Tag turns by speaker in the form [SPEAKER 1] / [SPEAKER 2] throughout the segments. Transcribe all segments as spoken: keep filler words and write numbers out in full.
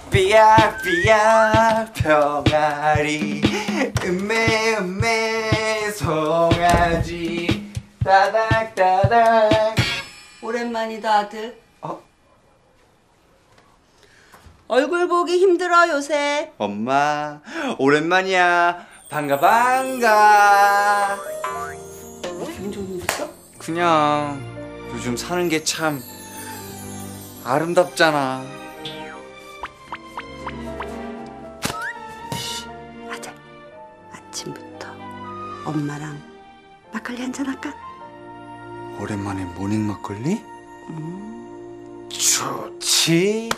[SPEAKER 1] 삐약삐약 병아리 음메 음메 송아지 따닥따닥.
[SPEAKER 2] 오랜만이다 아들.
[SPEAKER 1] 어?
[SPEAKER 2] 얼굴 보기 힘들어 요새.
[SPEAKER 1] 엄마 오랜만이야. 반가 반가.
[SPEAKER 2] 기분 좋은 일 있어?
[SPEAKER 1] 그냥 요즘 사는 게 참 아름답잖아.
[SPEAKER 2] 아들, 아침부터 엄마랑 막걸리 한잔 할까?
[SPEAKER 1] 오랜만에 모닝 막걸리?
[SPEAKER 2] 음.
[SPEAKER 1] 좋지.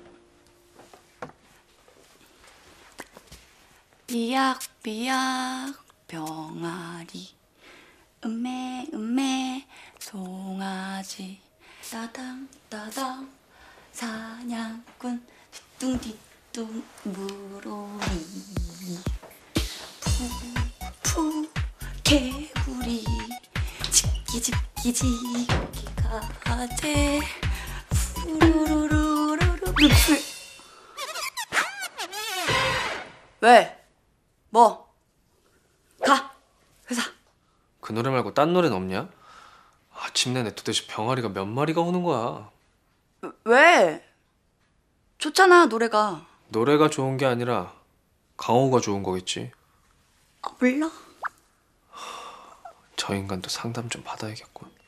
[SPEAKER 3] 삐약삐약 병아리 음메 음메 송아지 따당 따당 사냥꾼 뒤뚱뒤뚱 물오리 푸푸 개구리 집기집기지 가재 후루루루루루.
[SPEAKER 2] 왜? 뭐? 가! 회사.
[SPEAKER 4] 그 노래 말고 딴 노래는 없냐? 아침 내내 도대체 병아리가 몇 마리가 오는 거야?
[SPEAKER 2] 왜? 좋잖아 노래가.
[SPEAKER 4] 노래가 좋은 게 아니라 강호가 좋은 거겠지.
[SPEAKER 2] 아, 몰라.
[SPEAKER 4] 저 인간도 상담 좀 받아야겠군.